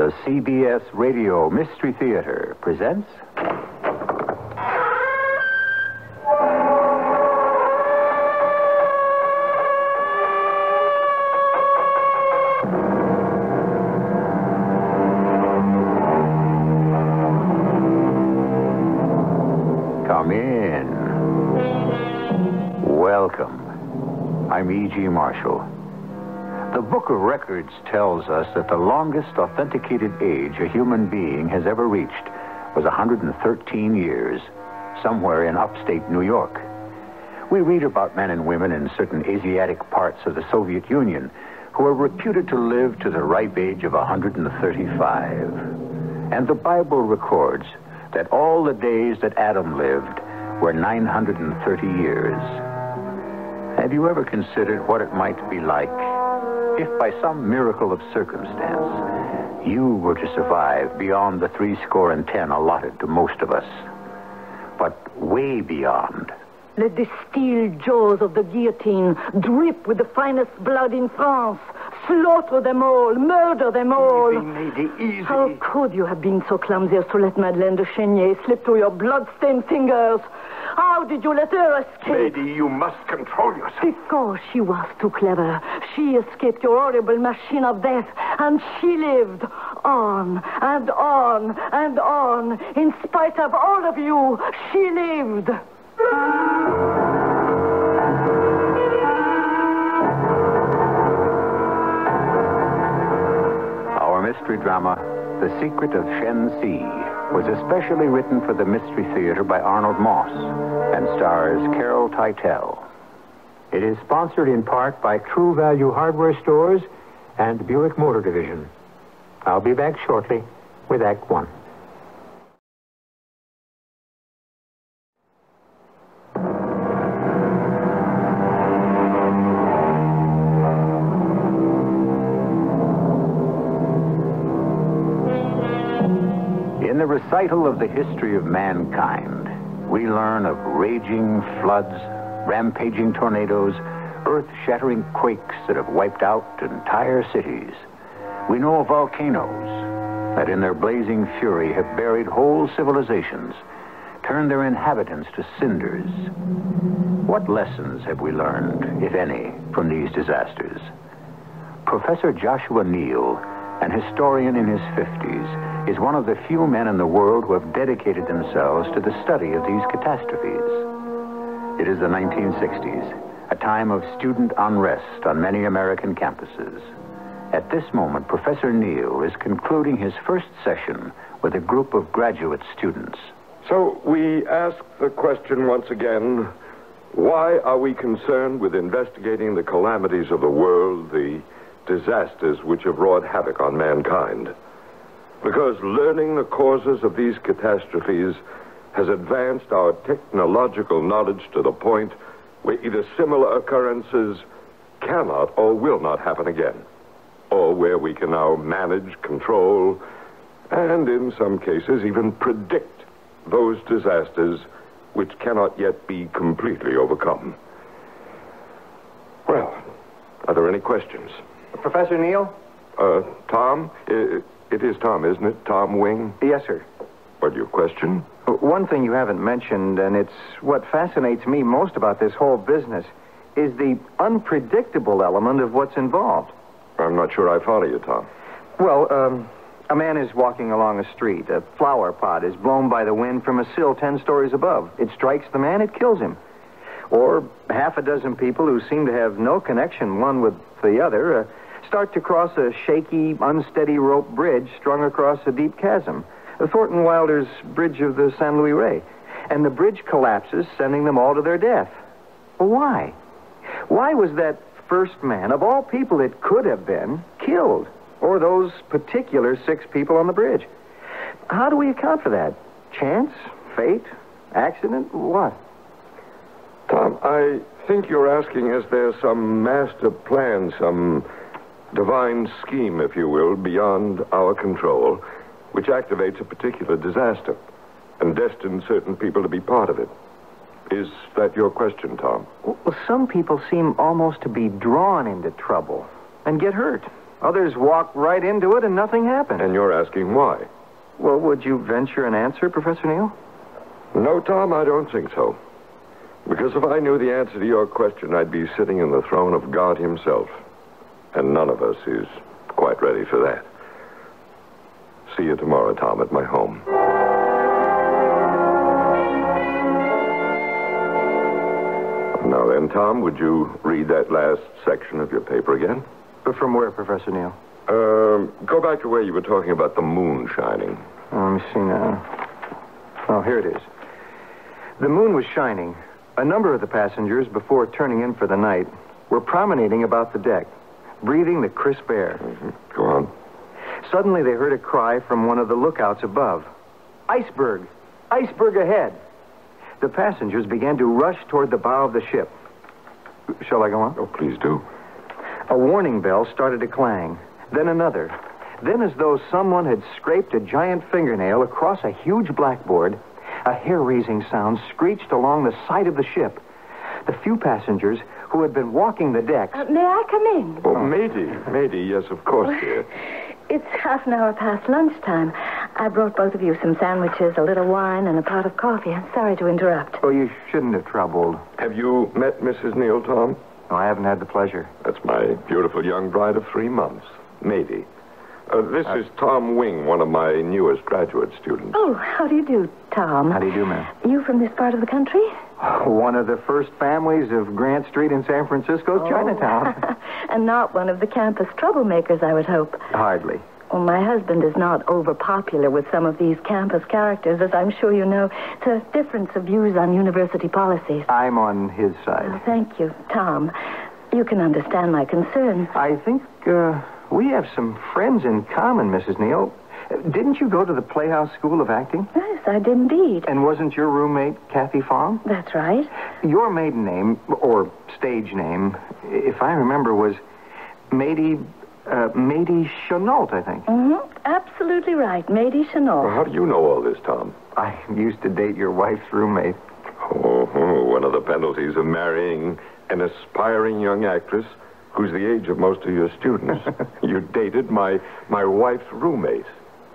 The CBS Radio Mystery Theater presents... Come in. Welcome. I'm E.G. Marshall. The Book of Records tells us that the longest authenticated age a human being has ever reached was 113 years, somewhere in upstate New York. We read about men and women in certain Asiatic parts of the Soviet Union who are reputed to live to the ripe age of 135. And the Bible records that all the days that Adam lived were 930 years. Have you ever considered what it might be like if by some miracle of circumstance you were to survive beyond the 70 allotted to most of us, but way beyond? Let the steel jaws of the guillotine drip with the finest blood in France. Slaughter them all, murder them all. Easy, lady, easy. How could you have been so clumsy as to let Madeleine de Chenier slip through your blood-stained fingers? How did you let her escape? Lady, you must control yourself. Because she was too clever. She escaped your horrible machine of death, and she lived on and on and on. In spite of all of you, she lived. Our mystery drama, The Secret of Shen-Si, was especially written for the Mystery Theater by Arnold Moss and stars Carol Teitel. It is sponsored in part by True Value Hardware Stores and Buick Motor Division. I'll be back shortly with Act One. In the recital of the history of mankind, we learn of raging floods, rampaging tornadoes, earth-shattering quakes that have wiped out entire cities. We know of volcanoes that in their blazing fury have buried whole civilizations, turned their inhabitants to cinders. What lessons have we learned, if any, from these disasters? Professor Joshua Neal, an historian in his 50s, is one of the few men in the world who have dedicated themselves to the study of these catastrophes. It is the 1960s, a time of student unrest on many American campuses. At this moment, Professor Neal is concluding his first session with a group of graduate students. So we ask the question once again, why are we concerned with investigating the calamities of the world, the disasters which have wrought havoc on mankind? Because learning the causes of these catastrophes has advanced our technological knowledge to the point where either similar occurrences cannot or will not happen again, or where we can now manage, control, and in some cases even predict those disasters which cannot yet be completely overcome. Well, are there any questions? Professor Neal? Tom? It is Tom, isn't it? Tom Wing? Yes, sir. What, your question? One thing you haven't mentioned, and it's what fascinates me most about this whole business, is the unpredictable element of what's involved. I'm not sure I follow you, Tom. Well, a man is walking along a street. A flower pot is blown by the wind from a sill 10 stories above. It strikes the man, it kills him. Or half a dozen people who seem to have no connection one with the other start to cross a shaky, unsteady rope bridge strung across a deep chasm, Thornton Wilder's Bridge of the San Luis Rey. And the bridge collapses, sending them all to their death. Well, why? Why was that first man, of all people it could have been, killed? Or those particular 6 people on the bridge? How do we account for that? Chance? Fate? Accident? What? Tom, I think you're asking, is there some master plan, some divine scheme, if you will, beyond our control, which activates a particular disaster and destines certain people to be part of it? Is that your question, Tom? Well, some people seem almost to be drawn into trouble and get hurt. Others walked right into it and nothing happened. And you're asking why? Well, would you venture an answer, Professor Neal? No, Tom, I don't think so. Because if I knew the answer to your question, I'd be sitting in the throne of God himself. And none of us is quite ready for that. See you tomorrow, Tom, at my home. Now then, Tom, would you read that last section of your paper again? From where, Professor Neal? Go back to where you were talking about the moon shining. Let me see now. Oh, here it is. The moon was shining. A number of the passengers, before turning in for the night, were promenading about the deck, breathing the crisp air. Mm-hmm. Go on. Suddenly they heard a cry from one of the lookouts above. Iceberg! Iceberg ahead! The passengers began to rush toward the bow of the ship. Shall I go on? Oh, please do. A warning bell started to clang, then another. Then, as though someone had scraped a giant fingernail across a huge blackboard, a hair-raising sound screeched along the side of the ship. The few passengers who had been walking the decks... May I come in? Oh, Matey, yes, of course, dear. It's half an hour past lunchtime. I brought both of you some sandwiches, a little wine, and a pot of coffee. I'm sorry to interrupt. Oh, you shouldn't have troubled. Have you met Mrs. Neal, Tom? No, I haven't had the pleasure. That's my beautiful young bride of 3 months, Matey. This is Tom Wing, one of my newest graduate students. Oh, how do you do, Tom? How do you do, ma'am? You from this part of the country? One of the first families of Grant Street in San Francisco's Chinatown. And not one of the campus troublemakers, I would hope. Hardly. Well, my husband is not overpopular with some of these campus characters, as I'm sure you know. It's a difference of views on university policies. I'm on his side. Well, thank you, Tom. You can understand my concern. I think we have some friends in common, Mrs. Neal. Didn't you go to the Playhouse School of Acting? Yes, I did indeed. And wasn't your roommate Kathy Fong? That's right. Your maiden name, or stage name, if I remember, was Mady Chenault, I think. Mm-hmm. Absolutely right. Mady Chenault. Well, how do you know all this, Tom? I used to date your wife's roommate. Oh, one of the penalties of marrying an aspiring young actress who's the age of most of your students. You dated my wife's roommate.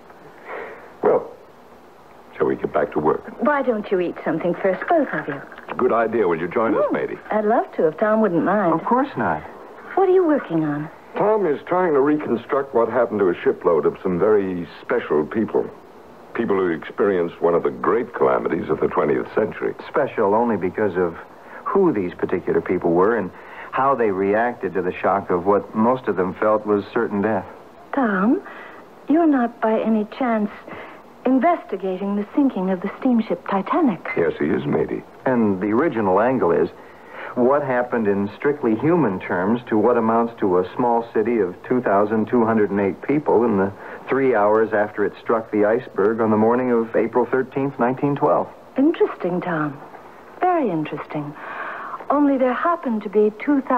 Well, shall we get back to work? Why don't you eat something first, both of you? Good idea. Will you join us, Matey? I'd love to, if Tom wouldn't mind. Of course not. What are you working on? Tom is trying to reconstruct what happened to a shipload of some very special people. People who experienced one of the great calamities of the 20th century. Special only because of who these particular people were and how they reacted to the shock of what most of them felt was certain death. Tom, you're not by any chance investigating the sinking of the steamship Titanic. Yes, he is, Matey. And the original angle is what happened in strictly human terms to what amounts to a small city of 2,208 people in the 3 hours after it struck the iceberg on the morning of April 13th, 1912. Interesting, Tom. Very interesting. Only there happened to be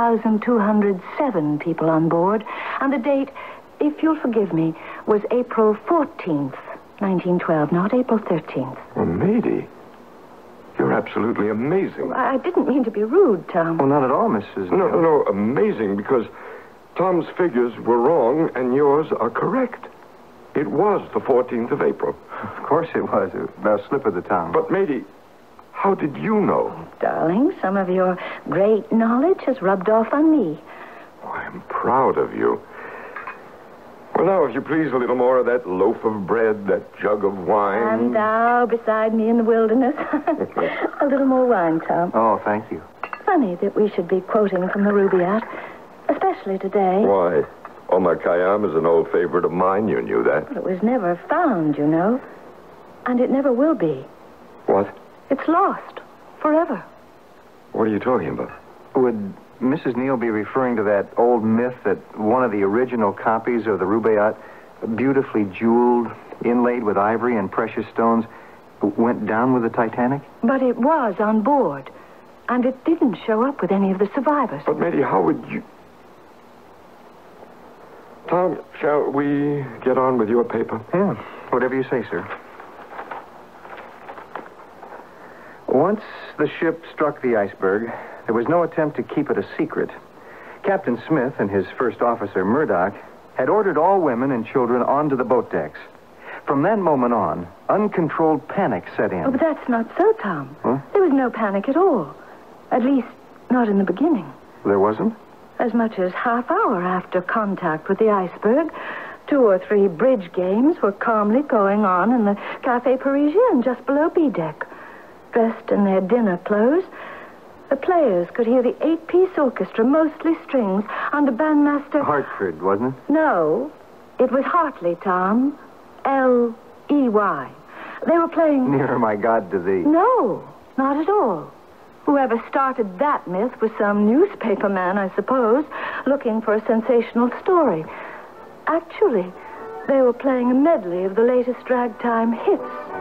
2,207 people on board, and the date, if you'll forgive me, was April 14th, 1912, not April 13th. Well, Matey, you're absolutely amazing. I didn't mean to be rude, Tom. Well, not at all, Mrs. No, amazing, because Tom's figures were wrong and yours are correct. It was the 14th of April. Of course it was. A slip of the tongue. But, Matey, how did you know? Darling, some of your great knowledge has rubbed off on me. Oh, I'm proud of you. Well, now, if you please, a little more of that loaf of bread, that jug of wine. And thou beside me in the wilderness. A little more wine, Tom. Oh, thank you. Funny that we should be quoting from the Rubaiyat, especially today. Why? Omar Khayyam is an old favorite of mine. You knew that. But it was never found, you know. And it never will be. What? It's lost. Forever. What are you talking about? Would Mrs. Neal be referring to that old myth that one of the original copies of the Rubaiyat, beautifully jeweled, inlaid with ivory and precious stones, went down with the Titanic? But it was on board. And it didn't show up with any of the survivors. But, Matey, how would you... Tom, shall we get on with your paper? Yeah, whatever you say, sir. Once the ship struck the iceberg, there was no attempt to keep it a secret. Captain Smith and his first officer, Murdoch, had ordered all women and children onto the boat decks. From that moment on, uncontrolled panic set in. Oh, but that's not so, Tom. Huh? There was no panic at all. At least, not in the beginning. There wasn't? As much as half hour after contact with the iceberg, 2 or 3 bridge games were calmly going on in the Café Parisien just below B deck. Dressed in their dinner clothes, the players could hear the 8-piece orchestra, mostly strings, under bandmaster... Hartford, wasn't it? No, it was Hartley, Tom. L-E-Y. They were playing... Nearer, my God, to thee. No, not at all. Whoever started that myth was some newspaper man, I suppose, looking for a sensational story. Actually, they were playing a medley of the latest ragtime hits.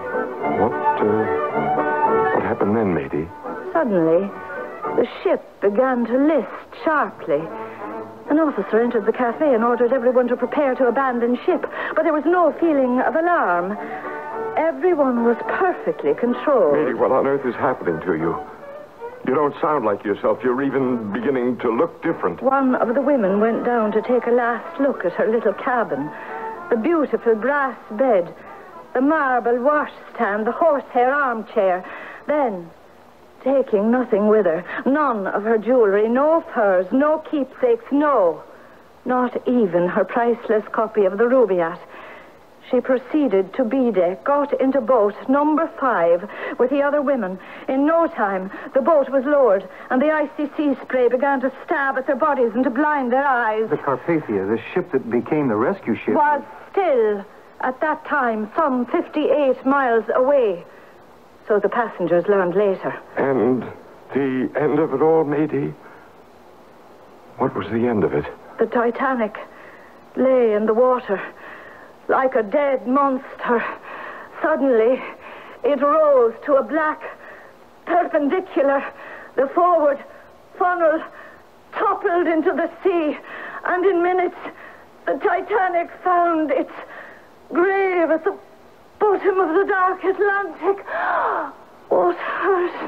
What happened then, matey? Suddenly, the ship began to list sharply. An officer entered the cafe and ordered everyone to prepare to abandon ship, but there was no feeling of alarm. Everyone was perfectly controlled. Matey, what on earth is happening to you? You don't sound like yourself. You're even beginning to look different. One of the women went down to take a last look at her little cabin. The beautiful brass bed, the marble washstand, the horsehair armchair. Then, taking nothing with her, none of her jewelry, no furs, no keepsakes, no, not even her priceless copy of the Rubaiyat. She proceeded to B deck, got into boat number 5 with the other women. In no time, the boat was lowered, and the icy sea spray began to stab at their bodies and to blind their eyes. The Carpathia, the ship that became the rescue ship... was still, at that time, some 58 miles away. So the passengers learned later. And the end of it all, matey? What was the end of it? The Titanic lay in the water like a dead monster. Suddenly, it rose to a black perpendicular. The forward funnel toppled into the sea, and in minutes, the Titanic found its grave at the bottom of the dark Atlantic. Waters.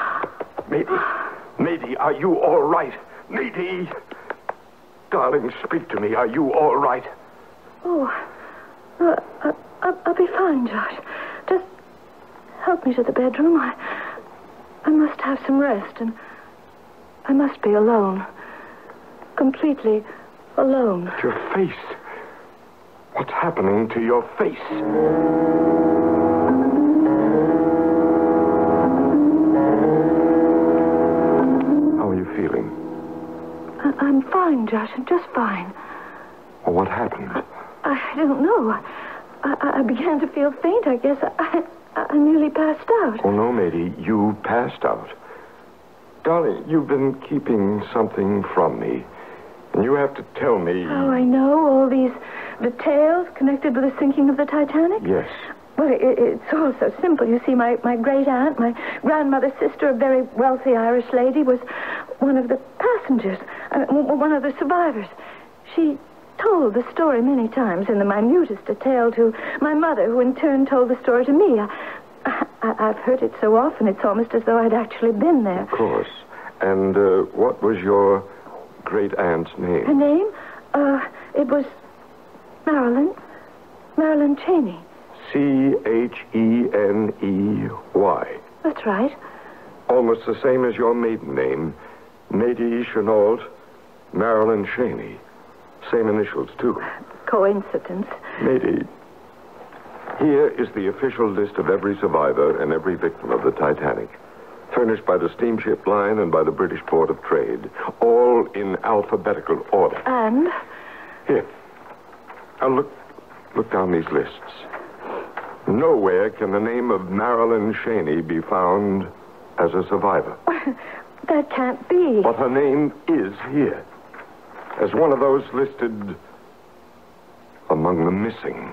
Matey, are you all right? Matey! Darling, speak to me. Are you all right? Oh, I'll be fine, Josh. Just help me to the bedroom. I must have some rest, and I must be alone. Completely alone. Your face. What's happening to your face? How are you feeling? I'm fine, Josh. I'm just fine. Well, what happened? I don't know. I began to feel faint. I guess I nearly passed out. Oh, no, matey. You passed out. Darling, you've been keeping something from me. And you have to tell me... Oh, I know. All these details connected with the sinking of the Titanic? Yes. Well, it's all so simple. You see, my great-aunt, my grandmother's sister, a very wealthy Irish lady, was one of the passengers, one of the survivors. She told the story many times in the minutest detail to my mother, who in turn told the story to me. I've heard it so often, it's almost as though I'd actually been there. Of course. And what was your great-aunt's name? Her name? It was Marilyn Cheney. C-H-E-N-E-Y. That's right. Almost the same as your maiden name. Matey Chenault, Marilyn Cheney. Same initials, too. Coincidence. Matey, here is the official list of every survivor and every victim of the Titanic, furnished by the steamship line and by the British Board of Trade, all in alphabetical order. And? Here. Now look down these lists. Nowhere can the name of Marilyn Cheney be found as a survivor. That can't be. But her name is here, as one of those listed among the missing.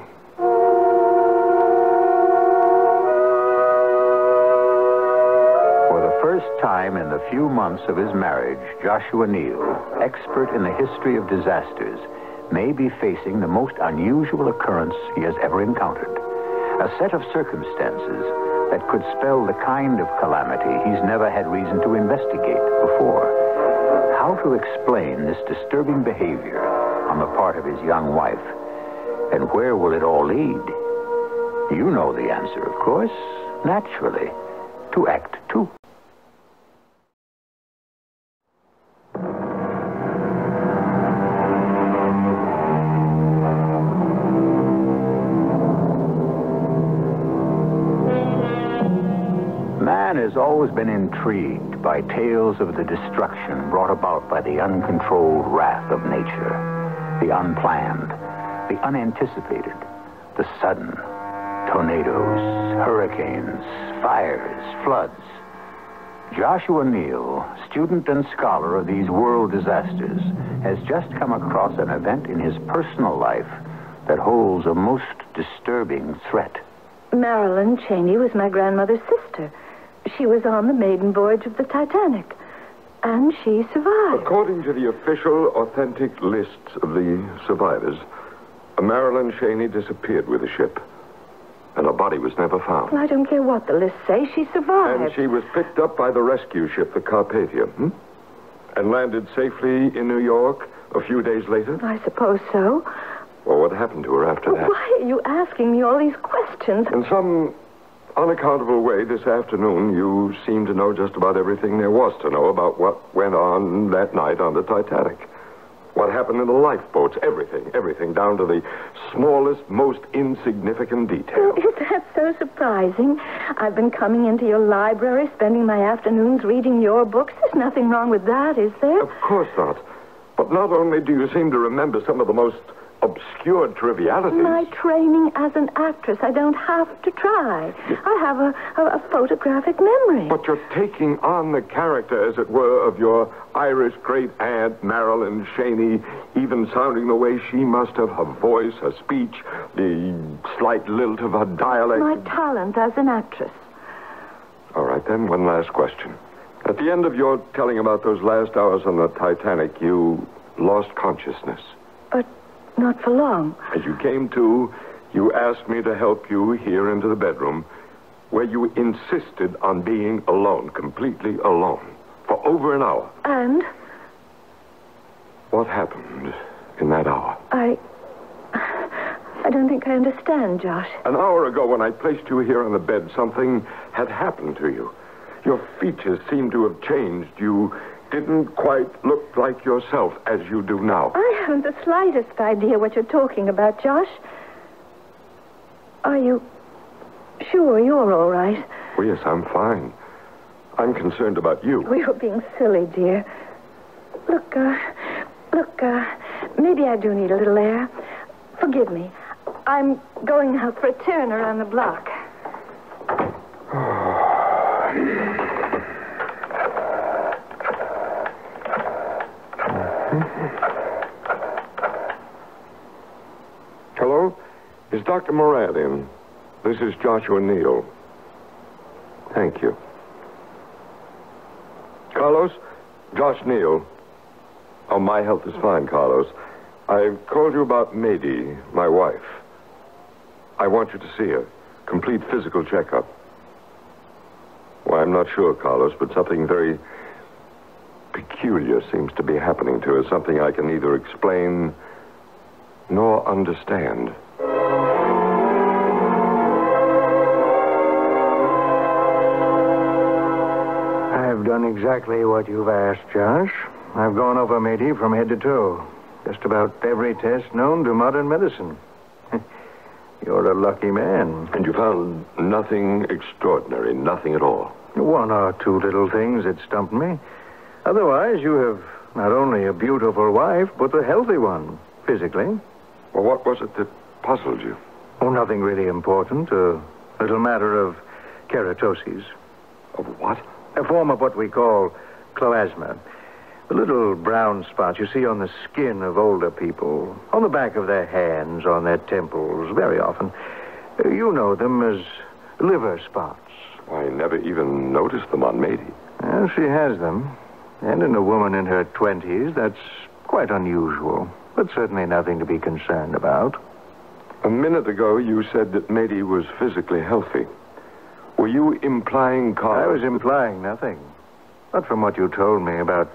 For the first time in the few months of his marriage, Joshua Neal, expert in the history of disasters, may be facing the most unusual occurrence he has ever encountered. A set of circumstances that could spell the kind of calamity he's never had reason to investigate before. How to explain this disturbing behavior on the part of his young wife. And where will it all lead? You know the answer, of course. Naturally, to Act 2. Man has always been intrigued by tales of the destruction brought about by the uncontrolled wrath of nature, the unplanned, the unanticipated, the sudden. Tornadoes, hurricanes, fires, floods. Joshua Neal, student and scholar of these world disasters, has just come across an event in his personal life that holds a most disturbing threat. Marilyn Cheney was my grandmother's sister. She was on the maiden voyage of the Titanic, and she survived. According to the official, authentic lists of the survivors, Marilyn Cheney disappeared with the ship, and her body was never found. Well, I don't care what the lists say. She survived. And she was picked up by the rescue ship, the Carpathia, and landed safely in New York a few days later? I suppose so. Well, what happened to her after that? Why are you asking me all these questions? In some unaccountable way, this afternoon, you seem to know just about everything there was to know about what went on that night on the Titanic. What happened in the lifeboats, everything, down to the smallest, most insignificant detail. Oh, is that so surprising? I've been coming into your library, spending my afternoons reading your books. There's nothing wrong with that, is there? Of course not. But not only do you seem to remember some of the most obscure trivialities. My training as an actress. I don't have to try. I have a photographic memory. But you're taking on the character, as it were, of your Irish great-aunt, Marilyn Cheney, even sounding the way she must have, her voice, her speech, the slight lilt of her dialect. My talent as an actress. All right, then, one last question. At the end of your telling about those last hours on the Titanic, you lost consciousness. But not for long. As you came to, you asked me to help you here into the bedroom, where you insisted on being alone, completely alone, for over an hour. And? What happened in that hour? I don't think I understand, Josh. An hour ago, when I placed you here on the bed, something had happened to you. Your features seemed to have changed. You didn't quite look like yourself as you do now. I haven't the slightest idea what you're talking about, Josh. Are you sure you're all right? Oh, yes, I'm fine. I'm concerned about you. We were being silly, dear. Look, maybe I do need a little air. Forgive me. I'm going out for a turn around the block. Hello? Is Dr. Morad in? This is Joshua Neal. Thank you. Carlos? Josh Neal. Oh, my health is fine, Carlos. I've called you about Mady, my wife. I want you to see her. Complete physical checkup. Well, I'm not sure, Carlos, but something very peculiar seems to be happening to her. Something I can neither explain nor understand. I've done exactly what you've asked, Josh. I've gone over Mady from head to toe. Just about every test known to modern medicine. You're a lucky man. And you found nothing extraordinary, nothing at all? One or two little things that stumped me. Otherwise, you have not only a beautiful wife, but a healthy one, physically. Well, what was it that puzzled you? Oh, nothing really important. A little matter of keratosis. Of what? A form of what we call cloasma. The little brown spots you see on the skin of older people, on the back of their hands, on their temples, very often. You know them as liver spots. I never even noticed them on Mady. Well, she has them. And in a woman in her 20s, that's quite unusual. But certainly nothing to be concerned about. A minute ago, you said that Mady was physically healthy. Were you implying, Carlos? I was implying nothing. But from what you told me about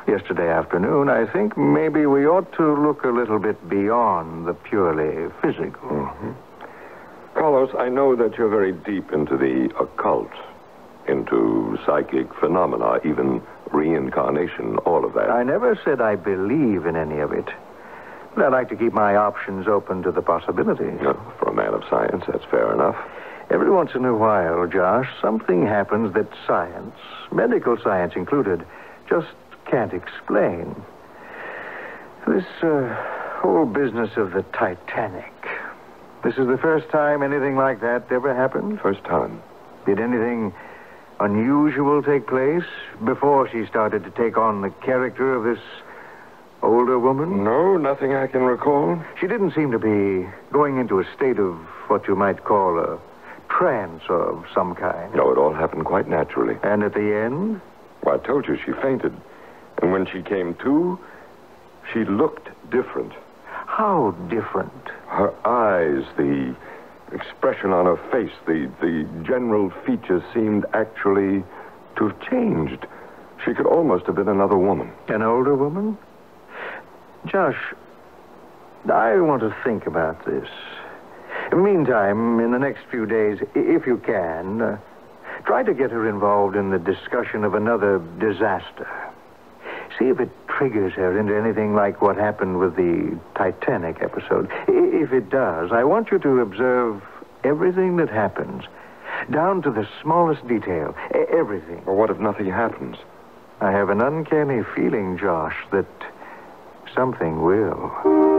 yesterday afternoon, I think maybe we ought to look a little bit beyond the purely physical. Mm-hmm. Carlos, I know that you're very deep into the occult, into psychic phenomena, even reincarnation, all of that. I never said I believe in any of it. But I like to keep my options open to the possibilities. No, for a man of science, that's fair enough. Every once in a while, Josh, something happens that science, medical science included, just can't explain. This whole business of the Titanic. This is the first time anything like that ever happened? First time. Did anything unusual take place before she started to take on the character of this older woman? No, nothing I can recall. She didn't seem to be going into a state of what you might call a trance of some kind. No, it all happened quite naturally. And at the end? Well, I told you she fainted. And when she came to, she looked different. How different? Her eyes, the expression on her face, the general features seemed actually to have changed. She could almost have been another woman. An older woman? Josh, I want to think about this. Meantime, in the next few days, if you can, try to get her involved in the discussion of another disaster. See if it triggers her into anything like what happened with the Titanic episode. If it does, I want you to observe everything that happens, down to the smallest detail, everything. Well, what if nothing happens? I have an uncanny feeling, Josh, that something will.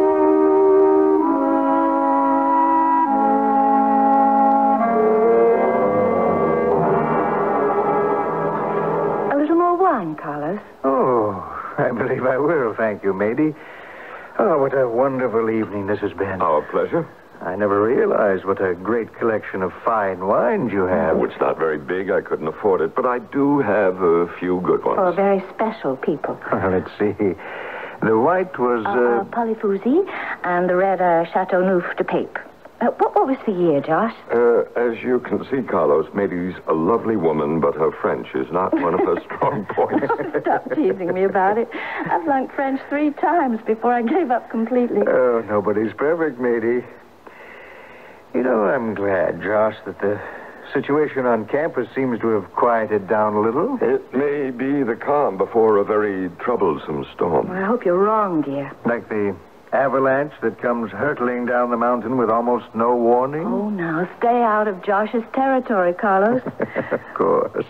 A little more wine, Carlos. Oh, I believe I will, thank you, matey. Oh, what a wonderful evening this has been. Our pleasure. I never realized what a great collection of fine wines you have. Oh, it's not very big. I couldn't afford it. But I do have a few good ones. For very special people. Let's see. The white was... Polyfusi, and the red, Chateauneuf de Pape. What was the year, Josh? As you can see, Carlos, Mady's a lovely woman, but her French is not one of her strong points. Stop teasing me about it. I've learned French 3 times before I gave up completely. Oh, nobody's perfect, matey. You know, I'm glad, Josh, that the situation on campus seems to have quieted down a little. It may be the calm before a very troublesome storm. Well, I hope you're wrong, dear. Like the avalanche that comes hurtling down the mountain with almost no warning? Oh, now, stay out of Josh's territory, Carlos. Of course.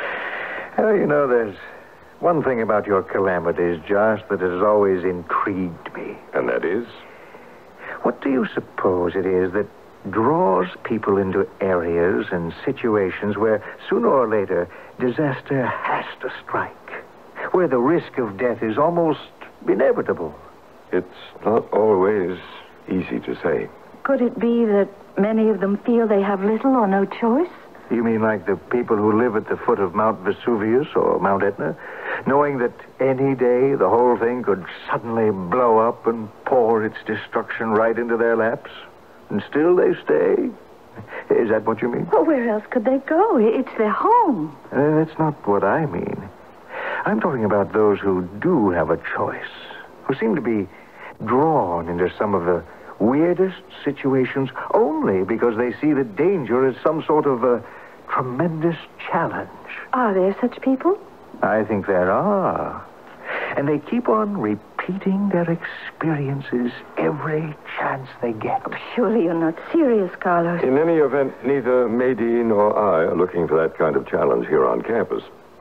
Well, you know, there's one thing about your calamities, Josh, that has always intrigued me. And that is? What do you suppose it is that draws people into areas and situations where sooner or later disaster has to strike, where the risk of death is almost inevitable? It's not always easy to say. Could it be that many of them feel they have little or no choice? You mean like the people who live at the foot of Mount Vesuvius or Mount Etna, knowing that any day the whole thing could suddenly blow up and pour its destruction right into their laps? And still they stay? Is that what you mean? Well, where else could they go? It's their home. That's not what I mean. I'm talking about those who do have a choice, who seem to be drawn into some of the weirdest situations only because they see the danger as some sort of a tremendous challenge. Are there such people? I think there are. And they keep on repeating their experiences every chance they get. Oh, surely you're not serious, Carlos. In any event, neither Mady nor I are looking for that kind of challenge here on campus.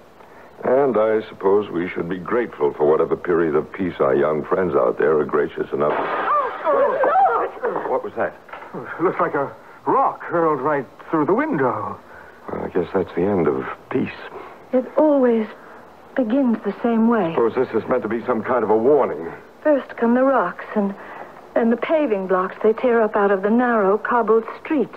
And I suppose we should be grateful for whatever period of peace our young friends out there are gracious enough. Oh, Lord! What was that? It looks like a rock hurled right through the window. Well, I guess that's the end of peace. It always begins the same way. Suppose this is meant to be some kind of a warning. First come the rocks and the paving blocks they tear up out of the narrow, cobbled streets.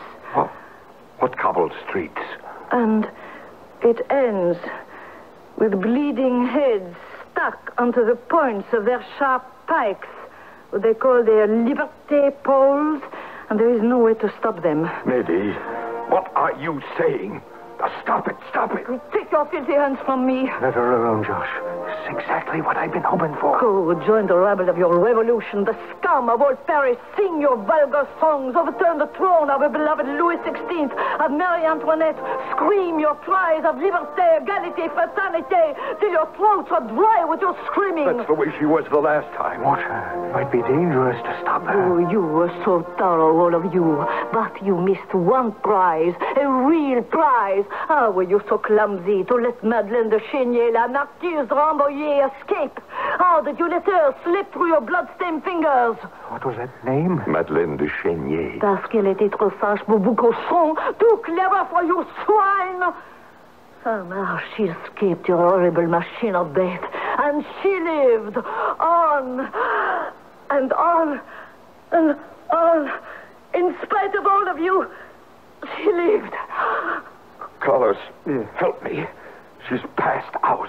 What cobbled streets? And it ends with bleeding heads stuck onto the points of their sharp pikes, what they call their liberté poles, and there is no way to stop them. Mady, what are you saying? Stop it. Stop it. Take your filthy hands from me. Let her alone, Josh. It's exactly what I've been hoping for. Go, join the rabble of your revolution, the scum of old Paris. Sing your vulgar songs. Overturn the throne of a beloved Louis XVI, of Marie Antoinette. Scream your cries of liberté, égalité, fraternité, till your throats are dry with your screaming. That's the way she was the last time. Watch her. It might be dangerous to stop her. Oh, you were so thorough, all of you. But you missed one prize, a real prize. How were you so clumsy to let Madeleine de Chénier, la marquise Rambouillet, escape? How did you let her slip through your blood-stained fingers? What was that name? Madeleine de Chénier. Parce qu'elle était trop sage pour vous cochons, too clever for you swine. Somehow she escaped your horrible machine of death, and she lived on and on and on. In spite of all of you, she lived. Carlos, help me. She's passed out.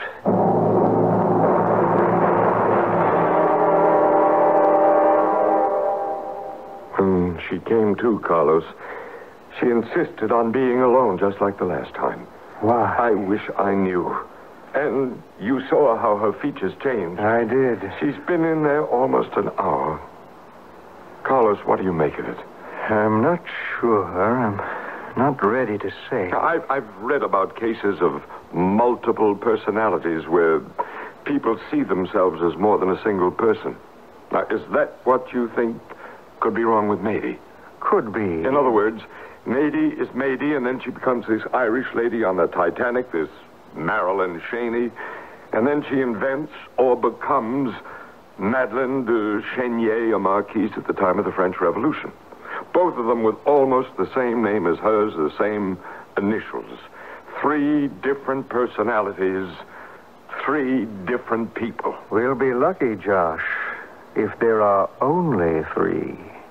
When she came to, Carlos, she insisted on being alone just like the last time. Why? I wish I knew. And you saw how her features changed. I did. She's been in there almost an hour. Carlos, what do you make of it? I'm not sure. I'm not ready to say. I've read about cases of multiple personalities where people see themselves as more than a single person. Now, is that what you think could be wrong with Mady? Could be. In other words, Mady is Mady, and then she becomes this Irish lady on the Titanic, this Marilyn Cheney, and then she invents or becomes Madeleine de Chénier, a marquise at the time of the French Revolution. Both of them with almost the same name as hers, the same initials. 3 different personalities, 3 different people. We'll be lucky, Josh, if there are only 3.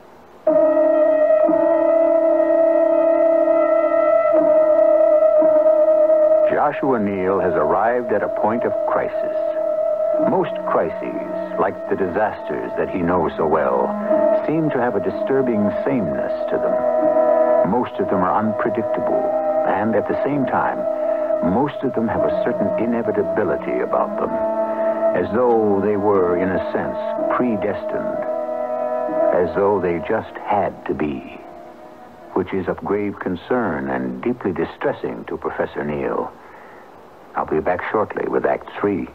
Joshua Neal has arrived at a point of crisis. Most crises, like the disasters that he knows so well, seem to have a disturbing sameness to them. Most of them are unpredictable, and at the same time, most of them have a certain inevitability about them, as though they were, in a sense, predestined, as though they just had to be, which is of grave concern and deeply distressing to Professor Neal. I'll be back shortly with Act 3.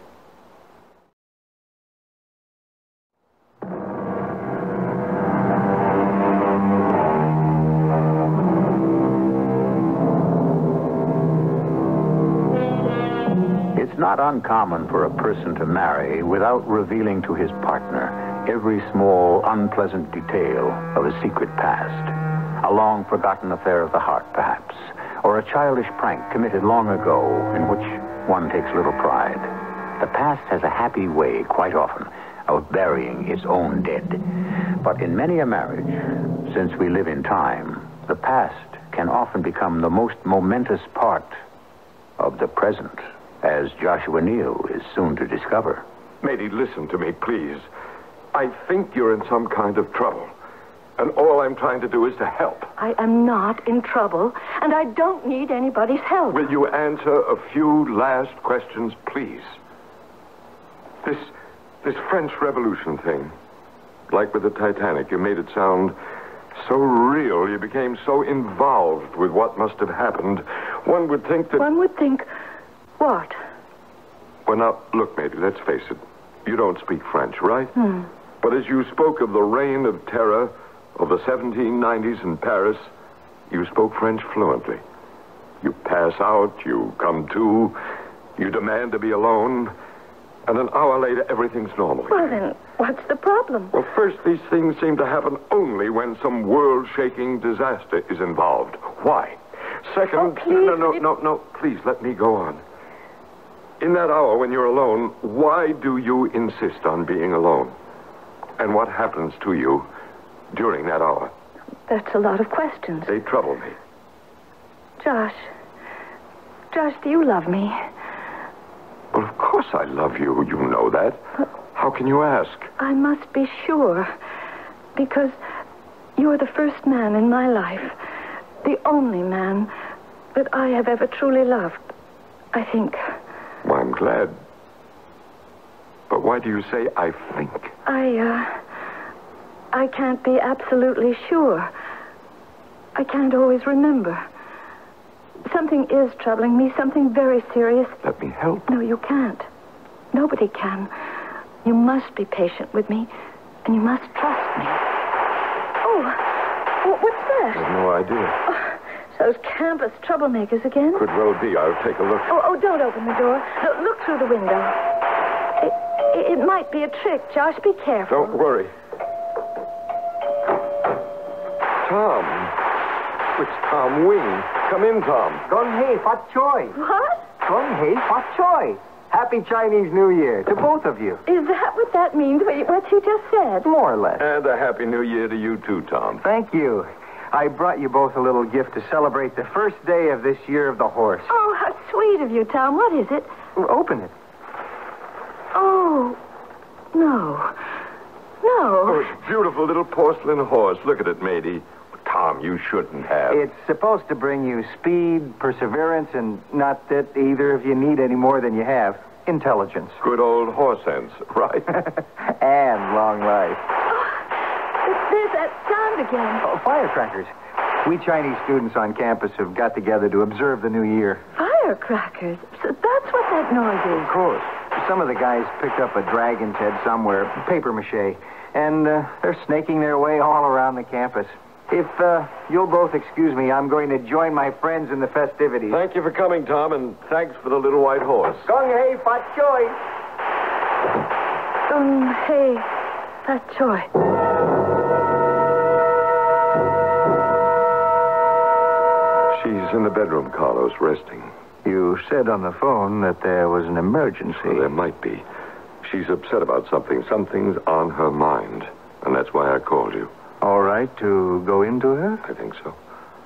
It's not uncommon for a person to marry without revealing to his partner every small, unpleasant detail of a secret past. A long-forgotten affair of the heart, perhaps, or a childish prank committed long ago in which one takes little pride. The past has a happy way, quite often, of burying its own dead. But in many a marriage, since we live in time, the past can often become the most momentous part of the present, as Joshua Neal is soon to discover. Mady, listen to me, please. I think you're in some kind of trouble. And all I'm trying to do is to help. I am not in trouble, and I don't need anybody's help. Will you answer a few last questions, please? This French Revolution thing, like with the Titanic, you made it sound so real. You became so involved with what must have happened. One would think that... One would think... What? Well, now, look, Mady, let's face it. You don't speak French, right? But as you spoke of the reign of terror of the 1790s in Paris, you spoke French fluently. You pass out, you come to, you demand to be alone, and an hour later, everything's normal. Well, then, what's the problem? Well, first, these things seem to happen only when some world-shaking disaster is involved. Why? Second... Oh, please. No, please, let me go on. In that hour when you're alone, why do you insist on being alone? And what happens to you during that hour? That's a lot of questions. They trouble me. Josh, do you love me? Well, of course I love you. You know that. How can you ask? I must be sure. Because you're the first man in my life. The only man. that I have ever truly loved, I think. Well, I'm glad. But why do you say I think? I can't be absolutely sure. I can't always remember. Something is troubling me, something very serious. Let me help. No, you can't. Nobody can. You must be patient with me, and you must trust me. Oh, what's that? I have no idea. Oh, those campus troublemakers again? Could well be. I'll take a look. Oh, don't open the door. Look through the window. It might be a trick. Josh, be careful. Don't worry. Tom. It's Tom Wing. Come in, Tom. Gong hei fat choi. What? Gong hei fat choi. Happy Chinese New Year to both of you. Is that what that means, what you just said? More or less. And a Happy New Year to you, too, Tom. Thank you. I brought you both a little gift to celebrate the first day of this year of the horse. Oh, how sweet of you, Tom. What is it? Open it. Oh, no. Oh, it's a beautiful little porcelain horse. Look at it, matey. Tom, you shouldn't have. It's supposed to bring you speed, perseverance, and not that either of you need any more than you have. Intelligence. Good old horse sense, right? And long life. There's that sound again. Oh, firecrackers. We Chinese students on campus have got together to observe the new year. Firecrackers? So that's what that noise is. Of course. Some of the guys picked up a dragon's head somewhere, paper mache, and they're snaking their way all around the campus. If you'll both excuse me, I'm going to join my friends in the festivities. Thank you for coming, Tom, and thanks for the little white horse. Gong hei fat choi. Hey, fat choi. She's in the bedroom, Carlos, resting. You said on the phone that there was an emergency. Well, there might be. She's upset about something. Something's on her mind, and that's why I called you. All right to go into her? I think so.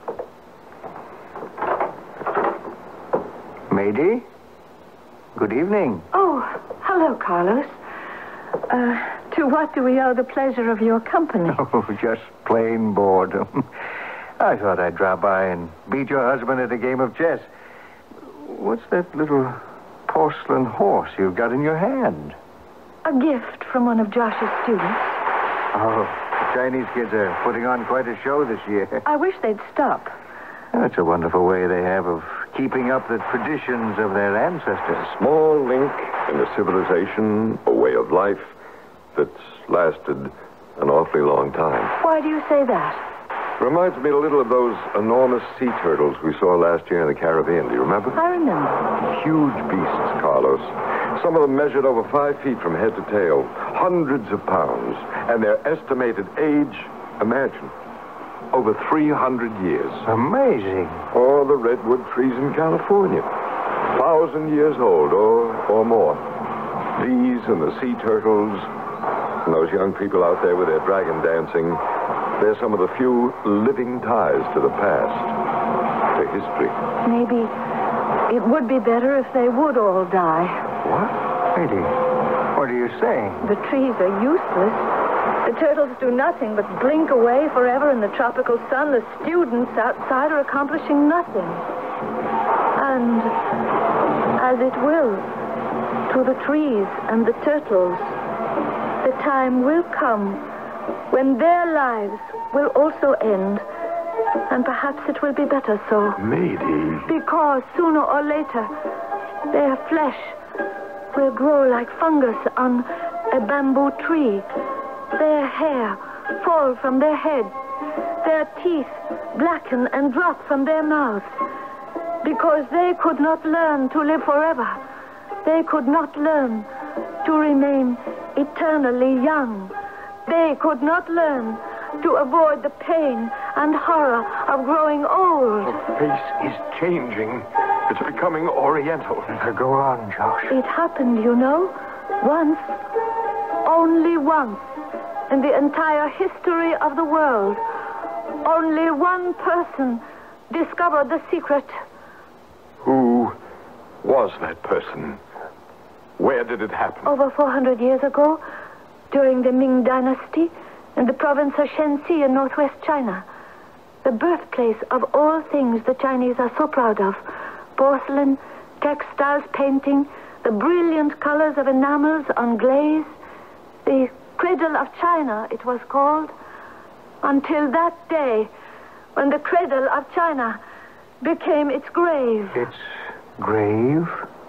Mady? Good evening. Oh, hello, Carlos. To what do we owe the pleasure of your company? Oh, just plain boredom. I thought I'd drop by and beat your husband at a game of chess. What's that little porcelain horse you've got in your hand? A gift from one of Josh's students. Oh, the Chinese kids are putting on quite a show this year. I wish they'd stop. That's a wonderful way they have of keeping up the traditions of their ancestors. Small link in a civilization, a way of life that's lasted an awfully long time. Why do you say that? Reminds me a little of those enormous sea turtles we saw last year in the Caribbean. Do you remember? I remember. Huge beasts, Carlos. Some of them measured over 5 feet from head to tail. Hundreds of pounds. And their estimated age, imagine, over 300 years. Amazing. Or the redwood trees in California. 1,000 years old or more. These and the sea turtles and those young people out there with their dragon dancing, they're some of the few living ties to the past, to history. Maybe it would be better if they would all die. What? Mady, what are you saying? The trees are useless. The turtles do nothing but blink away forever in the tropical sun. The students outside are accomplishing nothing. And as it will to the trees and the turtles, the time will come when their lives will also end. And perhaps it will be better so. Mady. Because sooner or later, their flesh will grow like fungus on a bamboo tree. Their hair fall from their heads. Their teeth blacken and drop from their mouths. Because they could not learn to live forever. They could not learn to remain eternally young. They could not learn to avoid the pain and horror of growing old. The face is changing. It's becoming oriental. Go on, Josh. It happened, you know, once, only once, in the entire history of the world. Only one person discovered the secret. Who was that person? Where did it happen? Over 400 years ago, during the Ming Dynasty, in the province of Shen-Si in northwest China. the birthplace of all things the Chinese are so proud of. Porcelain, textiles, painting, the brilliant colors of enamels on glaze. The Cradle of China, it was called. Until that day, when the Cradle of China became its grave. Its grave?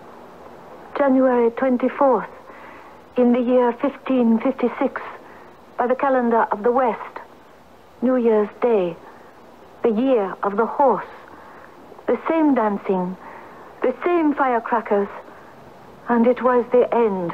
January 24th, in the year 1556, by the calendar of the West. New Year's Day, the year of the horse. The same dancing, the same firecrackers, and it was the end.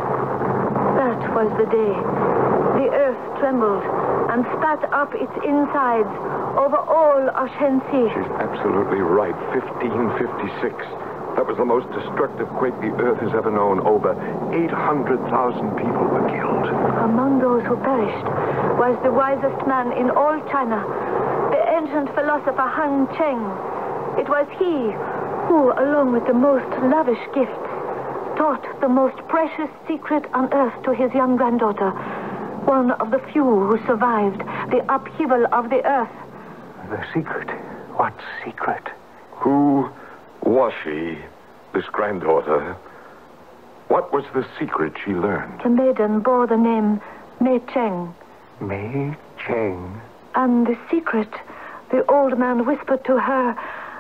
That was the day. The earth trembled and spat up its insides over all of Shen-Si. She's absolutely right. 1556. That was the most destructive quake the earth has ever known. Over 800,000 people were killed. Among those who perished was the wisest man in all China, the ancient philosopher Han Cheng. It was he who, along with the most lavish gifts, taught the most precious secret on earth to his young granddaughter, one of the few who survived the upheaval of the earth. The secret? What secret? Who was she, this granddaughter? What was the secret she learned? The maiden bore the name Mei Cheng. Mei Cheng? And the secret the old man whispered to her...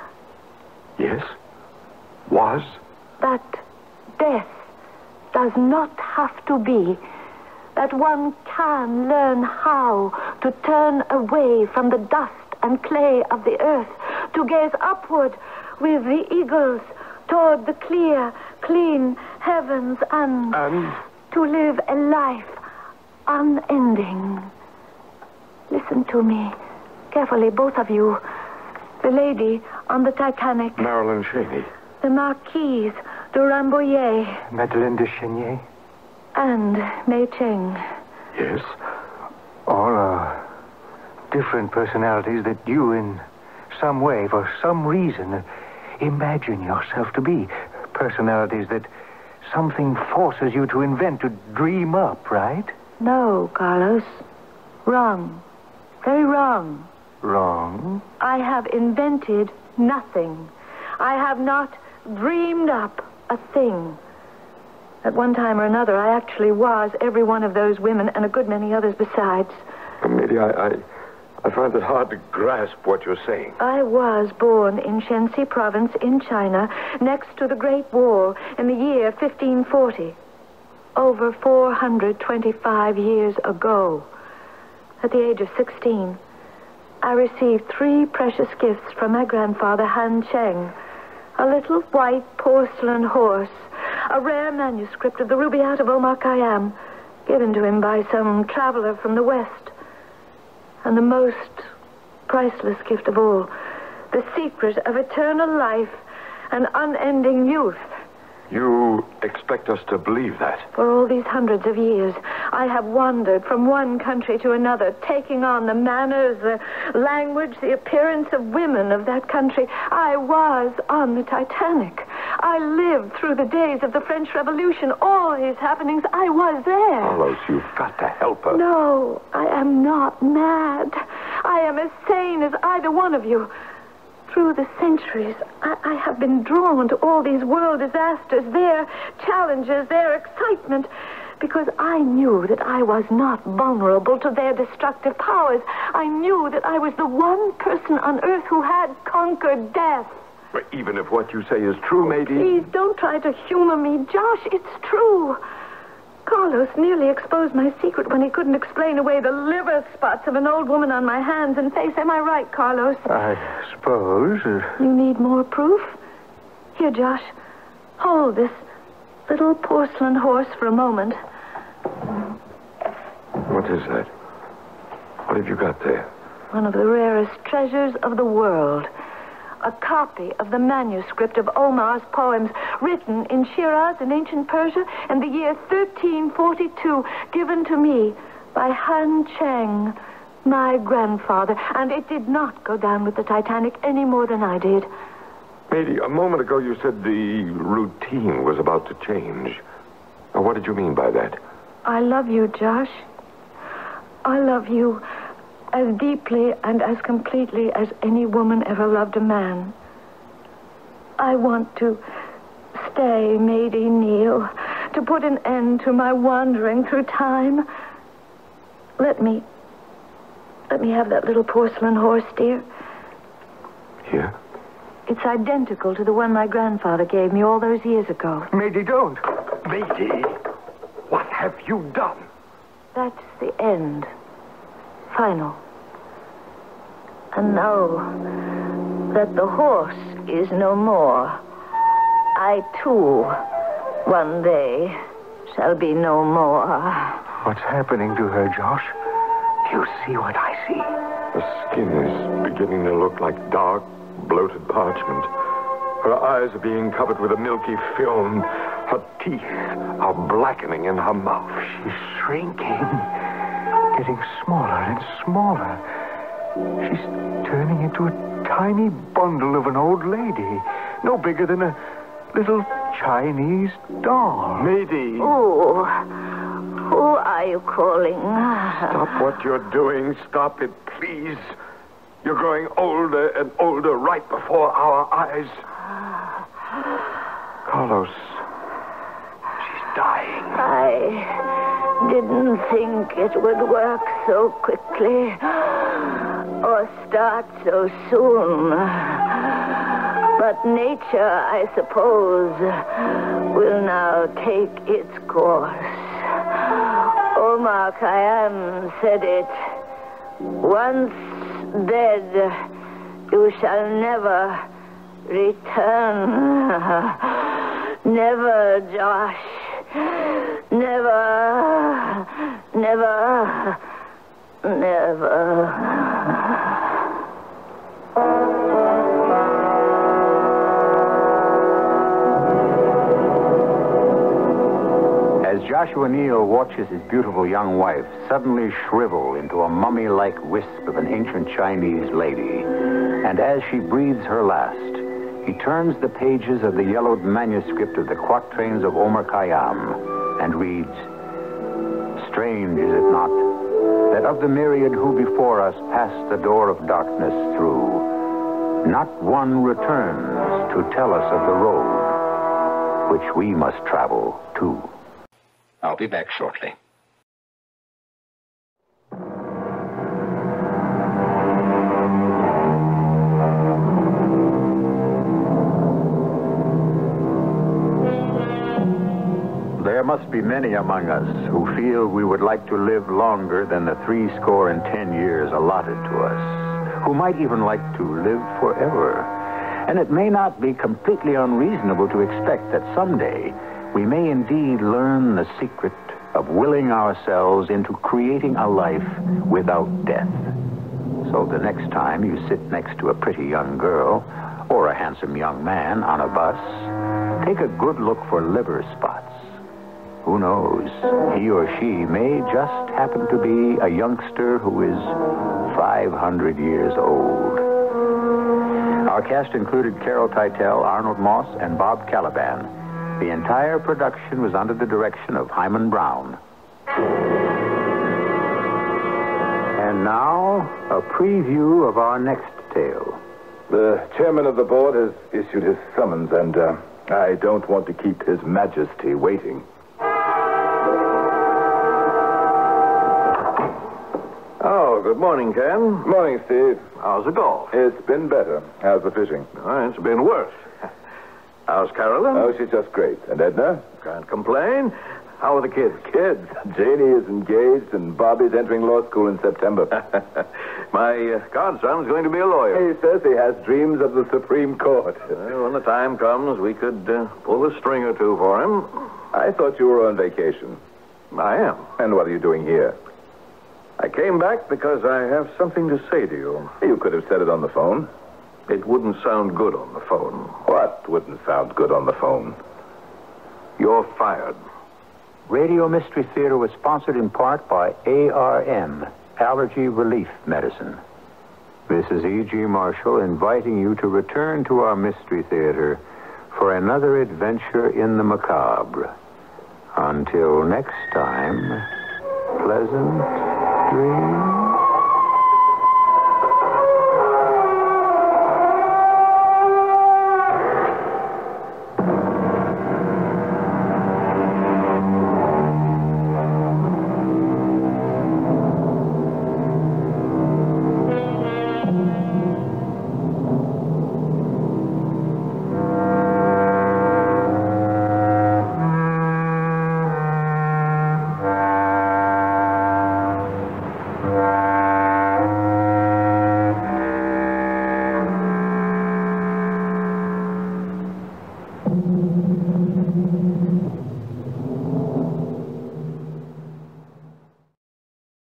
Yes? Was? That death does not have to be. That one can learn how to turn away from the dust and clay of the earth, to gaze upward with the eagles toward the clear, clean heavens and to live a life unending. Listen to me carefully, both of you. The lady on the Titanic. Marilyn Cheney. The Marquise de Rambouillet. Madeleine de Chenier. And Mei Cheng. Yes? All are different personalities that you, in some way, for some reason, imagine yourself to be. Personalities that something forces you to invent, to dream up, right? No, Carlos. Wrong. Very wrong. Wrong? I have invented nothing. I have not dreamed up a thing. At one time or another, I actually was every one of those women and a good many others besides. Maybe I find it hard to grasp what you're saying. I was born in Shen-Si province in China, next to the Great Wall, in the year 1540. Over 425 years ago. At the age of 16, I received 3 precious gifts from my grandfather, Han Cheng. A little white porcelain horse, a rare manuscript of the Rubaiyat of Omar Khayyam, given to him by some traveler from the West. And the most priceless gift of all, the secret of eternal life and unending youth. You expect us to believe that? For all these hundreds of years, I have wandered from one country to another, taking on the manners, the language, the appearance of women of that country. I was on the Titanic. I lived through the days of the French Revolution. All these happenings, I was there. Carlos, you've got to help us. No, I am not mad. I am as sane as either one of you. Through the centuries, I have been drawn to all these world disasters, their challenges, their excitement, because I knew that I was not vulnerable to their destructive powers. I knew that I was the one person on earth who had conquered death. But even if what you say is true, maybe... Please don't try to humor me, Josh. It's true. Carlos nearly exposed my secret when he couldn't explain away the liver spots of an old woman on my hands and face. Am I right, Carlos? I suppose. You need more proof? Here, Josh. Hold this little porcelain horse for a moment. What is that? What have you got there? One of the rarest treasures of the world. A copy of the manuscript of Omar's poems, written in Shiraz in ancient Persia in the year 1342, given to me by Han Cheng, my grandfather. And it did not go down with the Titanic any more than I did. Lady, a moment ago you said the routine was about to change. Now, what did you mean by that? I love you, Josh. I love you as deeply and as completely as any woman ever loved a man. I want to stay, Mady Neal, to put an end to my wandering through time. Let me have that little porcelain horse, dear. Here? It's identical to the one my grandfather gave me all those years ago. Mady, don't. Mady, what have you done? That's the end. Final. And know that the horse is no more. I, too, one day, shall be no more. What's happening to her, Josh? Do you see what I see? Her skin is beginning to look like dark, bloated parchment. Her eyes are being covered with a milky film. Her teeth are blackening in her mouth. She's shrinking. Getting smaller and smaller. She's turning into a tiny bundle of an old lady. No bigger than a little Chinese doll. Mady! Who are you calling? Stop what you're doing. Stop it, please. You're growing older and older right before our eyes. Carlos. She's dying. I didn't think it would work so quickly or start so soon. But nature, I suppose, will now take its course. Omar Khayyam said it. Once dead, you shall never return. Never, Josh. Never, never, never. As Joshua Neal watches his beautiful young wife suddenly shrivel into a mummy-like wisp of an ancient Chinese lady, and as she breathes her last, he turns the pages of the yellowed manuscript of the quatrains of Omar Khayyam and reads, "Strange, is it not, that of the myriad who before us passed the door of darkness through, not one returns to tell us of the road which we must travel too." I'll be back shortly. There must be many among us who feel we would like to live longer than the 70 years allotted to us, who might even like to live forever. And it may not be completely unreasonable to expect that someday we may indeed learn the secret of willing ourselves into creating a life without death. So the next time you sit next to a pretty young girl or a handsome young man on a bus, take a good look for liver spots. Who knows? He or she may just happen to be a youngster who is 500 years old. Our cast included Carol Teitel, Arnold Moss, and Bob Caliban. The entire production was under the direction of Hyman Brown. And now, a preview of our next tale. The chairman of the board has issued his summons, and I don't want to keep His Majesty waiting. Oh, good morning, Ken. Morning, Steve. How's the golf? It's been better. How's the fishing? Oh, it's been worse. How's Carolyn? Oh, she's just great. And Edna? Can't complain. How are the kids? Kids. Janie is engaged, and Bobby's entering law school in September. My godson's going to be a lawyer. He says he has dreams of the Supreme Court. Well, when the time comes, we could pull a string or two for him. I thought you were on vacation. I am. And what are you doing here? I came back because I have something to say to you. You could have said it on the phone. It wouldn't sound good on the phone. What wouldn't sound good on the phone? You're fired. Radio Mystery Theater was sponsored in part by ARM, Allergy Relief Medicine. This is E.G. Marshall inviting you to return to our Mystery Theater for another adventure in the macabre. Until next time, pleasant dreams.